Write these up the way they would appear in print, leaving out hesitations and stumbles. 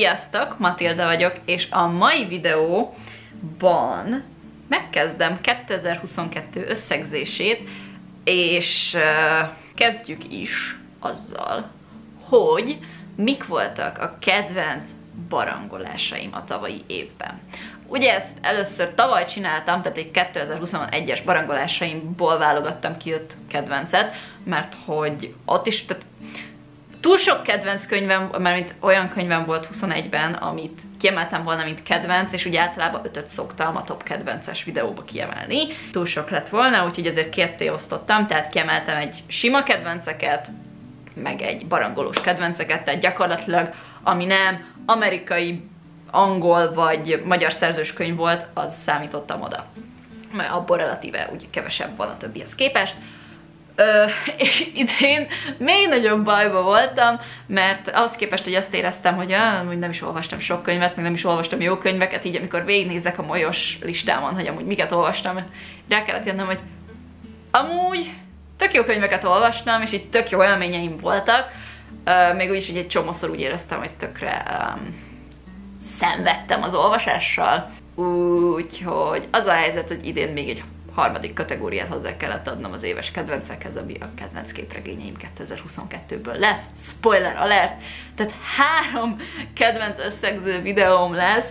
Sziasztok, Matilda vagyok, és a mai videóban megkezdem 2022 összegzését, és kezdjük is azzal, hogy mik voltak a kedvenc barangolásaim a tavalyi évben. Ugye ezt először tavaly csináltam, tehát egy 2021-es barangolásaimból válogattam ki 5 kedvencet, mert hogy ott is, tehát túl sok kedvenc könyvem, mert olyan könyvem volt 21-ben, amit kiemeltem volna, mint kedvenc, és ugye általában 5-öt szoktam a top kedvences videóba kiemelni. Túl sok lett volna, úgyhogy ezért ketté osztottam, tehát kiemeltem egy sima kedvenceket, meg egy barangolós kedvenceket, tehát gyakorlatilag, ami nem amerikai, angol vagy magyar szerzős könyv volt, az számítottam oda. Mert abból relatíve úgy kevesebb van a többihez képest. És idén még nagyobb bajba voltam, mert ahhoz képest, hogy azt éreztem, hogy nem is olvastam sok könyvet, meg nem is olvastam jó könyveket, így amikor végignézek a molyos listámon, hogy amúgy miket olvastam, rá kellett jönnöm, hogy amúgy tök jó könyveket olvastam, és így tök jó élményeim voltak, még úgyis, hogy egy csomószor úgy éreztem, hogy tökre szenvedtem az olvasással, úgyhogy az a helyzet, hogy idén még egy harmadik kategóriát hozzá kellett adnom az éves kedvencekhez, ami a kedvenc képregényeim 2022-ből lesz. Spoiler alert! Tehát 3 kedvenc összegző videóm lesz,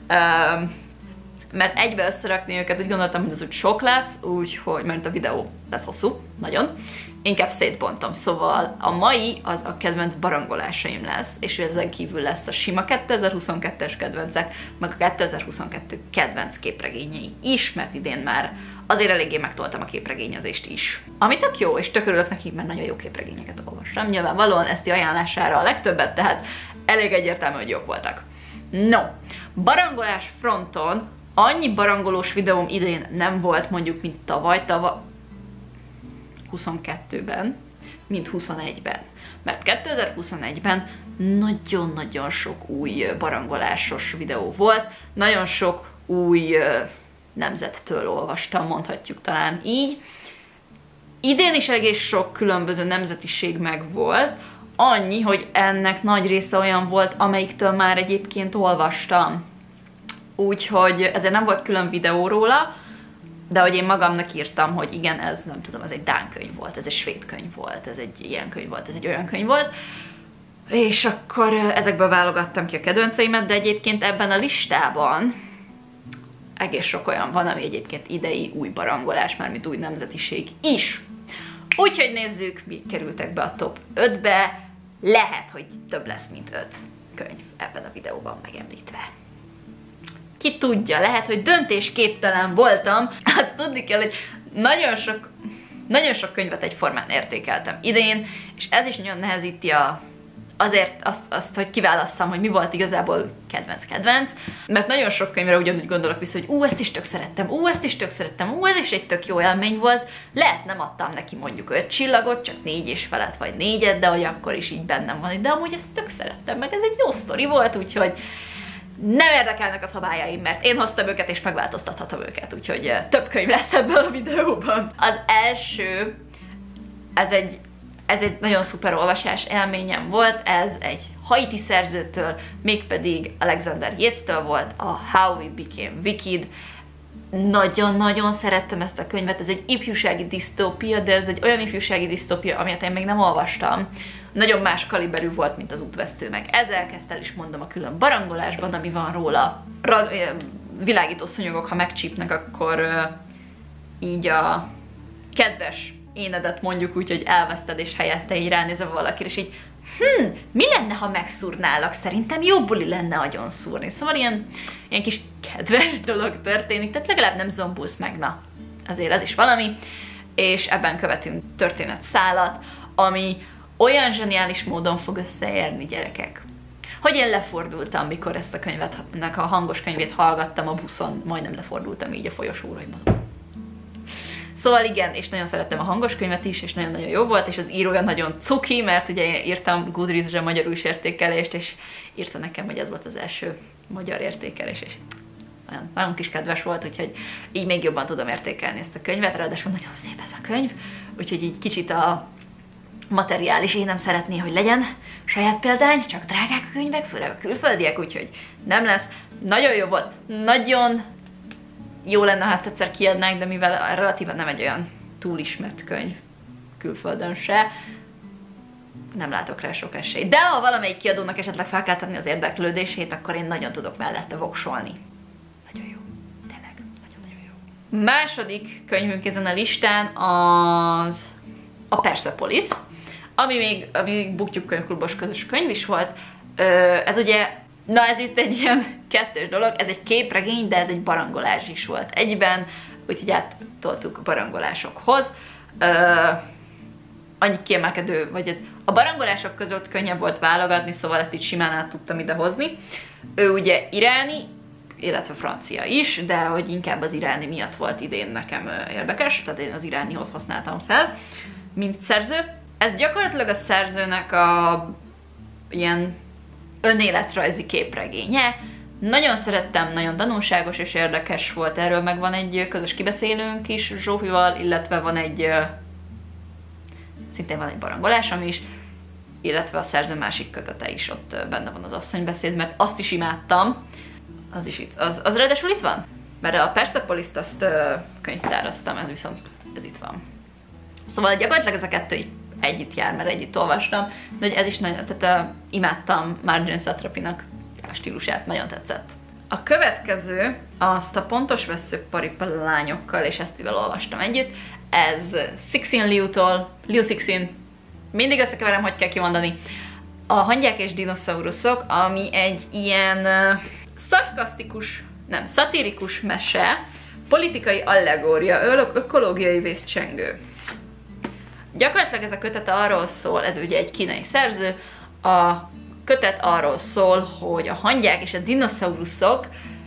mert egybe összerakni őket úgy gondoltam, hogy az úgy sok lesz, úgyhogy, mert a videó lesz hosszú, nagyon. Inkább szétbontom, szóval a mai az a kedvenc barangolásaim lesz, és ezen kívül lesz a sima 2022-es kedvencek, meg a 2022 kedvenc képregényei is, mert idén már azért eléggé megtoltam a képregényezést is. Ami tök jó, és tök örülök neki, mert nagyon jó képregényeket olvastam. Nyilvánvalóan Eszti ajánlására a legtöbbet, tehát elég egyértelmű, hogy jók voltak. No, barangolás fronton annyi barangolós videóm idén nem volt mondjuk, mint tavaly 22-ben, mint 21-ben. Mert 2021-ben nagyon-nagyon sok új barangolásos videó volt, nagyon sok új nemzettől olvastam, mondhatjuk talán így. Idén is egész sok különböző nemzetiség meg volt, annyi, hogy ennek nagy része olyan volt, amelyiktől már egyébként olvastam. Úgyhogy ezért nem volt külön videó róla, de hogy én magamnak írtam, hogy igen, ez nem tudom, ez egy dán könyv volt, ez egy svéd könyv volt, ez egy ilyen könyv volt, ez egy olyan könyv volt. És akkor ezekből válogattam ki a kedvenceimet, de egyébként ebben a listában egész sok olyan van, ami egyébként idei új barangolás, mármint új nemzetiség is. Úgyhogy nézzük, mi kerültek be a top 5-be. Lehet, hogy több lesz, mint 5 könyv ebben a videóban megemlítve. Ki tudja, lehet, hogy döntésképtelen voltam. Azt tudni kell, hogy nagyon sok könyvet egyformán értékeltem idén, és ez is nagyon nehezíti azért azt, hogy kiválasszam, hogy mi volt igazából kedvenc, mert nagyon sok könyvre ugyanúgy gondolok vissza, hogy ezt is tök szerettem, ezt is tök szerettem, ez is egy tök jó élmény volt, lehet nem adtam neki mondjuk 5 csillagot, csak 4 és felett, vagy 4-et, de hogy akkor is így bennem van, de amúgy ezt tök szerettem, meg ez egy jó sztori volt, úgyhogy nem érdekelnek a szabályaim, mert én hoztam őket, és megváltoztathatom őket, úgyhogy több könyv lesz ebből a videóban. Az első, ez egy nagyon szuper olvasás élményem volt, ez egy haiti szerzőtől, mégpedig Alexander Yates-től volt, a How We Became Wicked. Nagyon-nagyon szerettem ezt a könyvet, ez egy ifjúsági disztópia, de ez egy olyan ifjúsági disztópia, amit én még nem olvastam. Nagyon más kaliberű volt, mint az Útvesztő, meg ezzel kezd el is mondom a külön barangolásban, ami van róla. Világító szúnyogok, ha megcsípnek, akkor így a kedves énedet mondjuk úgy, hogy elveszted, és helyette így ránézel valakire, és így mi lenne, ha megszúrnálak? Szerintem jó buli lenne agyon szúrni. Szóval ilyen kis kedves dolog történik, tehát legalább nem zombulsz meg, na, azért ez is valami, és ebben követünk történetszálat, ami olyan zseniális módon fog összeérni, gyerekek, hogy én lefordultam, mikor ezt a könyvetnek a hangos könyvét hallgattam a buszon, majdnem lefordultam így a folyosóra, hogy mondom. Szóval igen, és nagyon szerettem a hangos könyvet is, és nagyon-nagyon jó volt, és az írója nagyon cuki, mert ugye írtam Goodreads-re magyarul is értékelést, és írta nekem, hogy ez volt az első magyar értékelés, és nagyon kis kedves volt, úgyhogy így még jobban tudom értékelni ezt a könyvet, ráadásul nagyon szép ez a könyv, úgyhogy így kicsit materiális, én nem szeretné, hogy legyen saját példány, csak drágák a könyvek, főleg a külföldiek, úgyhogy nem lesz. Nagyon jó volt, nagyon jó lenne, ha ezt egyszer kiadnák, de mivel relatíven nem egy olyan túl ismert könyv külföldön se, nem látok rá sok esélyt. De ha valamelyik kiadónak esetleg fel kell tenni az érdeklődését, akkor én nagyon tudok mellette voksolni. Nagyon jó. Tényleg, nagyon-nagyon jó. Második könyvünk ezen a listán az a Persepolis, ami még Buktyuk könyvklubos közös könyv is volt. Ez ugye, na ez itt egy ilyen kettős dolog, ez egy képregény, de ez egy barangolás is volt egyben, úgyhogy áttoltuk a barangolásokhoz. Annyi kiemelkedő, vagy a barangolások között könnyebb volt válogatni, szóval ezt így simán át tudtam idehozni. Ő ugye iráni, illetve francia is, de hogy inkább az iráni miatt volt idén nekem érdekes, tehát én az iránihoz használtam fel, mint szerző. Ez gyakorlatilag a szerzőnek a ilyen önéletrajzi képregénye. Nagyon szerettem, nagyon tanulságos és érdekes volt, erről meg van egy közös kibeszélőnk is Zsófival, illetve van szintén van egy barangolásom is, illetve a szerző másik kötete is ott benne van az asszonybeszéd, mert azt is imádtam. Az is itt, az ráadásul itt van? Mert a Persepolis-t azt könyvtároztam, ez itt van. Szóval gyakorlatilag ez a kettő együtt jár, mert együtt olvastam, de ez is nagyon, tehát imádtam Marjane Satrapinak a stílusát, nagyon tetszett. A következő, azt a Pontos Vesszők Paripa lányokkal és Esztivel olvastam együtt, ez Cixin Liu-tól, Liu Cixin, mindig összekeverem, hogy kell kimondani, a Hangyák és dinoszauruszok, ami egy ilyen szatirikus mese, politikai allegória, ökológiai vészcsengő. Gyakorlatilag ez a kötet arról szól, ez ugye egy kínai szerző, a kötet arról szól, hogy a hangyák és a dinoszauruszok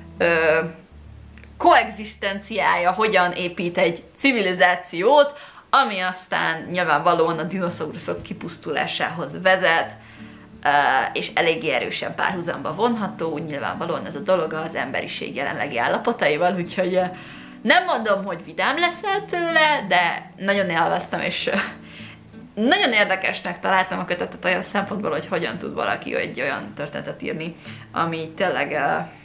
koegzisztenciája hogyan épít egy civilizációt, ami aztán nyilvánvalóan a dinoszauruszok kipusztulásához vezet, és eléggé erősen párhuzamba vonható, nyilvánvalóan ez a dolog az emberiség jelenlegi állapotaival, úgyhogy nem mondom, hogy vidám leszel tőle, de nagyon élveztem, és nagyon érdekesnek találtam a kötetet olyan szempontból, hogy hogyan tud valaki egy olyan történetet írni, ami tényleg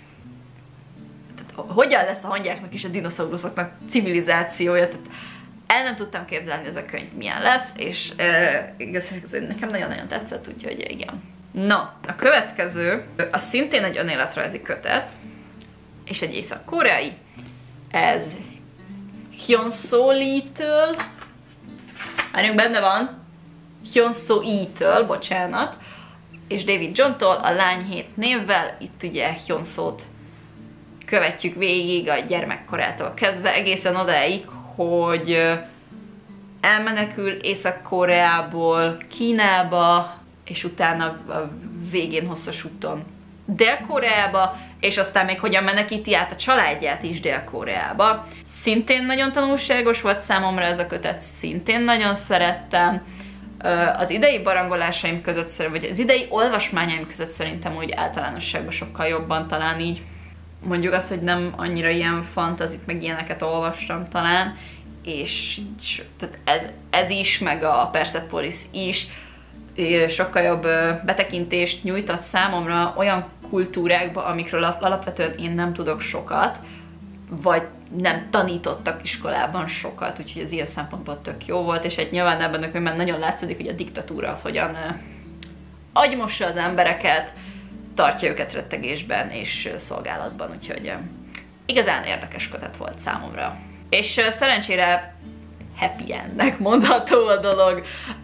hogyan lesz a hangyáknak és a dinoszauruszoknak civilizációja, tehát el nem tudtam képzelni, ez a könyv milyen lesz, és igazán nekem nagyon-nagyon tetszett, úgyhogy igen. Na, a következő, az szintén egy önéletrajzi kötet, és egy észak-koreai, ez Hyun-soo Lee-től, benne van, Hyun-soo Lee-től, bocsánat, és David John-tól a Lány 7 névvel, itt ugye Hyun-soo-t követjük végig a gyermekkorától kezdve, egészen odáig, hogy elmenekül Észak-Koreából Kínába, és utána a végén hosszas úton Dél-Koreába, és aztán még hogyan menekíti át a családját is Dél-Koreába. Szintén nagyon tanulságos volt számomra ez a kötet, szintén nagyon szerettem. Az idei barangolásaim között, vagy az idei olvasmányaim között szerintem úgy általánosságban sokkal jobban, talán így mondjuk azt, hogy nem annyira ilyen fantazit, meg ilyeneket olvastam talán, és tehát ez is, meg a Persepolis is sokkal jobb betekintést nyújtott számomra olyan kultúrákba, amikről alapvetően én nem tudok sokat, vagy nem tanítottak iskolában sokat, úgyhogy ez ilyen szempontból tök jó volt, és egy nyilván ebben a könyvben nagyon látszik, hogy a diktatúra az hogyan agymossa az embereket, tartja őket rettegésben és szolgálatban, úgyhogy igazán érdekes kötet volt számomra. És szerencsére happy endnek mondható a dolog.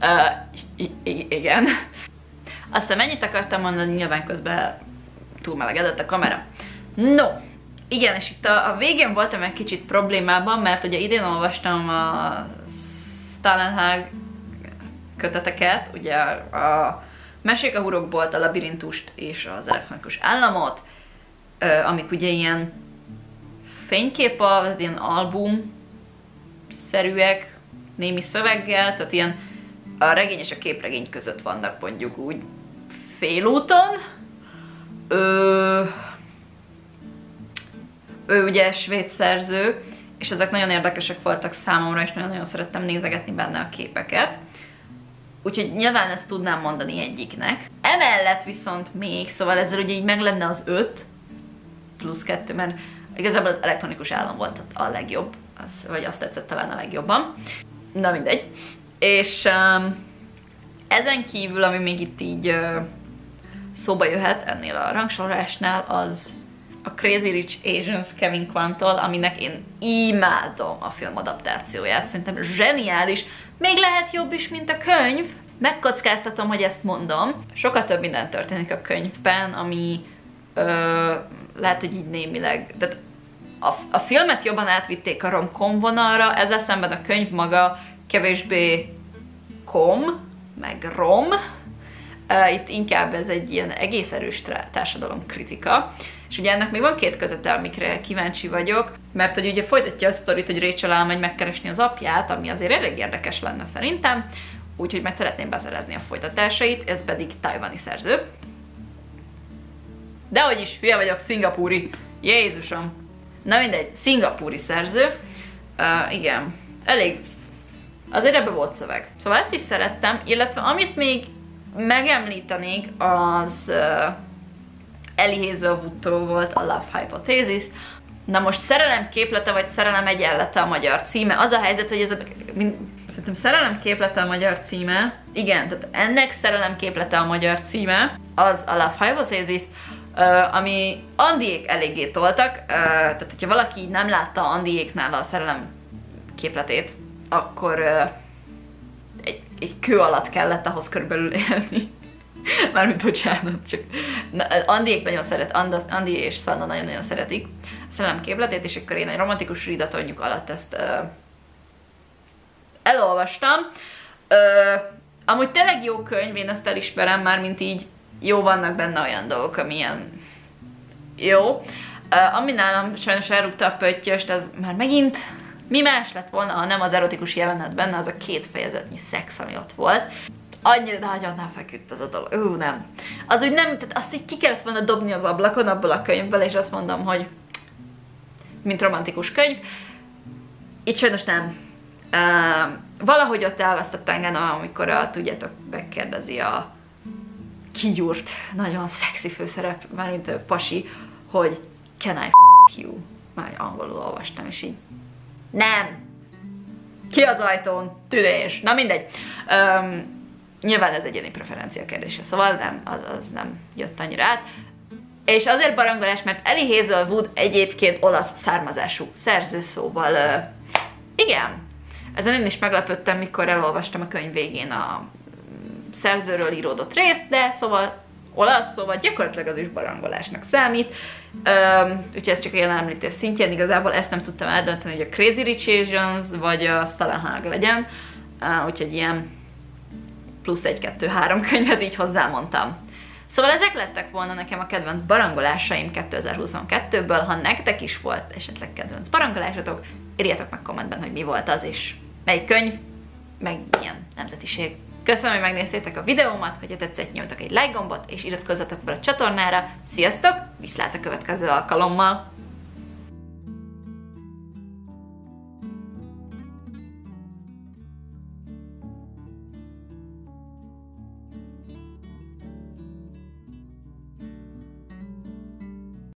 Igen. Aztán mennyit akartam mondani, nyilván közben túlmelegedett a kamera. No, igen, és itt a végén voltam egy kicsit problémában, mert ugye idén olvastam a Stalenhag köteteket, ugye a Mesék a hurokból, a labirintust és az elektronikus államot, amik ugye ilyen fénykép, ilyen album-szerűek, némi szöveggel, tehát ilyen a regény és a képregény között vannak mondjuk úgy félúton. Ő ugye svéd szerző, és ezek nagyon érdekesek voltak számomra, és nagyon-nagyon szerettem nézegetni benne a képeket. Úgyhogy nyilván ezt tudnám mondani egyiknek. Emellett viszont még, szóval ezzel ugye így meg lenne az 5 plusz 2, mert igazából az elektronikus állam volt a legjobb, vagy azt tetszett talán a legjobban. Na mindegy. És ezen kívül, ami még itt így szóba jöhet ennél a rangsorolásnál, az a Crazy Rich Asians Kevin Kwantól, aminek én imádom a filmadaptációját. Szerintem zseniális. Még lehet jobb is, mint a könyv. Megkockáztatom, hogy ezt mondom. Sokkal több minden történik a könyvben, ami lehet, hogy így némileg... De a filmet jobban átvitték a rom-com vonalra, ezzel szemben a könyv maga kevésbé meg rom. Itt inkább ez egy ilyen egész erős társadalomkritika. És ugye ennek még van 2 közete, amikre kíváncsi vagyok, mert hogy ugye folytatja a sztorit, hogy Rachel elmegy megkeresni az apját, ami azért elég érdekes lenne szerintem, úgyhogy meg szeretném beszerezni a folytatásait, ez pedig tajvani szerző. Dehogy is, hülye vagyok, szingapúri. Jézusom! Na mindegy, szingapúri szerző. Igen, elég. Azért ebben volt szöveg. Szóval ezt is szerettem, illetve amit még megemlítenék, az Elie Hazelwood-tól volt a Love Hypothesis. Na most Szerelem képlete vagy Szerelem egyenlete a magyar címe. Az a helyzet, hogy ez a... Szerintem Szerelem képlete a magyar címe. Igen, tehát ennek Szerelem képlete a magyar címe. Az a Love Hypothesis, ami Andiék eléggé toltak. Tehát, hogyha valaki nem látta Andiéknál a Szerelem képletét, akkor egy kő alatt kellett ahhoz körülbelül élni. Mármint bocsánat, csak Andiék nagyon szeret, Andi és Sanna nagyon-nagyon szeretik a Szerelem képletét, és akkor én egy romantikus ridatonyjuk alatt ezt elolvastam. Amúgy tényleg jó könyv, én ezt elismerem, mármint így jó, vannak benne olyan dolgok, amilyen jó. Ami nálam sajnos elrúgta a pöttyöst, az már megint mi más lett volna, ha nem az erotikus jelenet benne, az a 2 fejezetnyi szex, ami ott volt. Annyira nagyon nem feküdt az a dolog. Nem. Az úgy nem, tehát azt így ki kellett volna dobni az ablakon abból a könyvből, és azt mondom, hogy mint romantikus könyv. Itt sajnos nem. Valahogy ott elvesztett engem, amikor tudjátok, megkérdezi a kigyúrt, nagyon szexi főszerep, mármint pasi, hogy can I f*** you? Már angolul olvastam, és így nem. Ki az ajtón? Tűnés. Na mindegy. Nyilván ez egyéni preferencia kérdése, szóval nem, az nem jött annyira át. És azért barangolás, mert Elie Hazelwood egyébként olasz származású szerző, szóval igen. Ezen én is meglepődtem, mikor elolvastam a könyv végén a szerzőről íródott részt, de szóval olasz, szóval gyakorlatilag az is barangolásnak számít. Úgyhogy ez csak a jelen említés szintjén, igazából ezt nem tudtam eldönteni, hogy a Crazy Rich Asians vagy a Stella legyen. Úgyhogy ilyen plusz 1-2-3 könyvet így hozzámondtam. Szóval ezek lettek volna nekem a kedvenc barangolásaim 2022-ből, ha nektek is volt esetleg kedvenc barangolásatok, írjátok meg kommentben, hogy mi volt az, és melyik könyv, meg milyen nemzetiség. Köszönöm, hogy megnéztétek a videómat, hogyha tetszett, nyomjatok egy like gombot, és iratkozzatok fel a csatornára. Sziasztok, viszlát a következő alkalommal!